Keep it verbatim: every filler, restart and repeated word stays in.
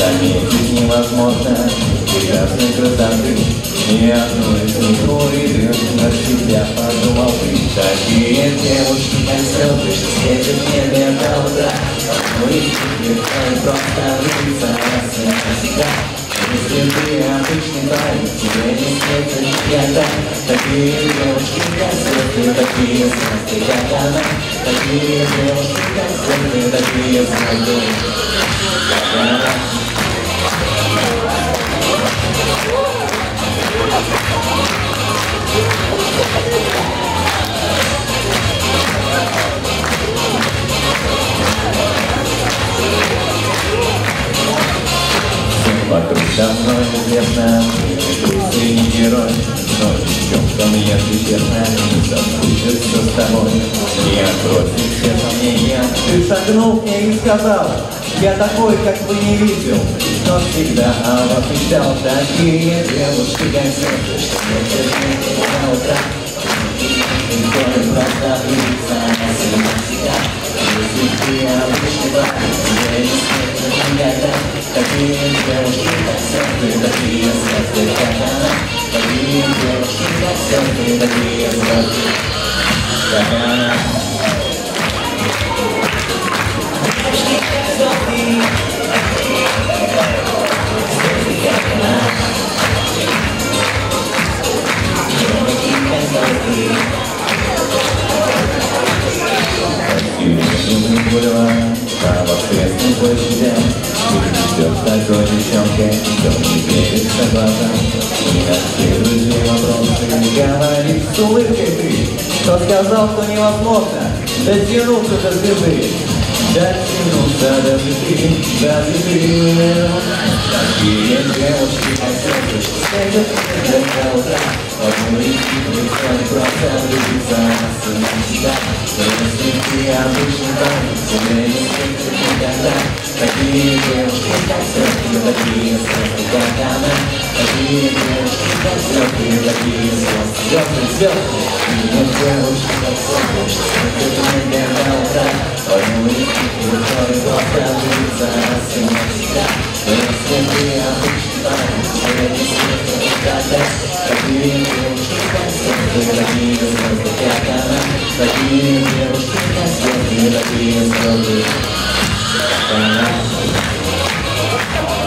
заметить невозможно прекрасной красоты. Ни одну из них увидел, от себя подумал ты. Такие девушки, как звезды, что светят в небе до утра. Но их не просто влюбиться раз и навсегда. Если ты обычный парень, тебе не светит никогда. Такие девушки, как звезды, такие звезды, как она. Такие девушки, как звезды, такие звезды, как она. Вокруг давно известно, ты не герой, но девчонкам, если честно, не соскучишься с тобой. Не отбросишь все сомнения, ты шагнул к ней и сказал: я такой, как вы не видел, но всегда о вас мечтал. Такие девушки, как звезды, что светят в небе до утра. Никто не просто влюбится раз и навсегда. Если ты обычный парень, тебе не светит никогда. Такие девушки, как звезды, такие звезды, как она. Такие девушки, как звезды, такие звезды, как она. Девушки, как звезды, звезды, как она. Девушки, как звезды. Красивый бульвар по воскресным площадям. Ты идешь такой девчонкой, кто не верит согласам. И на все друзей вопросы говорит с улыбкой ты. Кто сказал, что невозможно дотянуться до звезды? Дотянуться до звезды, до звезды. Такие девушки, как звезды, что светят до утра. Одну из них просто влюбиться раз и навсегда. Если ты обычный парень, тебе не светит никогда. Такие девушки, как звезды, такие звезды, как она. Такие девушки, как звезды, такие звезды, звезды, звезды. Такие девушки, как звезды, что светят в небе до утра. Одну из них просто влюбиться раз и навсегда. Если ты обычный парень, тебе не светит никогда. Такие девушки, как звезды, такие звезды, как она. Такие девушки, как звезды, такие звезды, как она.